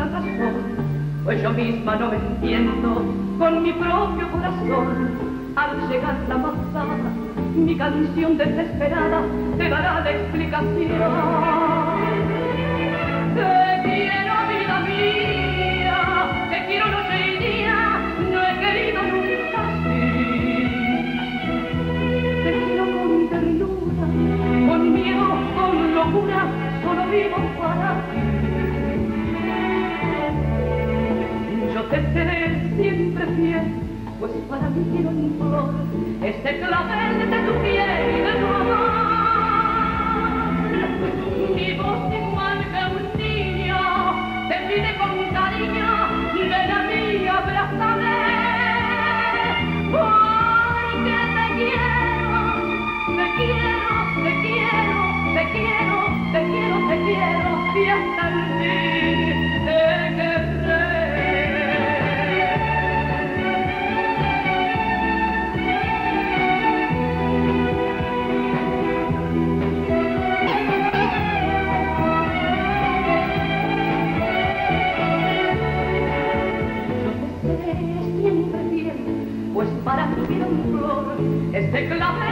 razón, pues yo misma no me entiendo con mi propio corazón. Al llegar la pasada, mi canción desesperada te dará la explicación. Te quiero, vida mía, te quiero noche y día, no he querido nunca así. Te quiero con ternura, con miedo, con locura, solo vivo para ti. Yo te seré siempre fiel, pues para mí quiero un flor, este clavel de tu piel y de tu amor. Mi voz igual que un niño te pide con cariño, ven a mí, abrázame, porque te quiero, te quiero, te quiero, te quiero, te quiero, te quiero, y hasta el fin te querré. Pues para ti quiero un flor, este clavel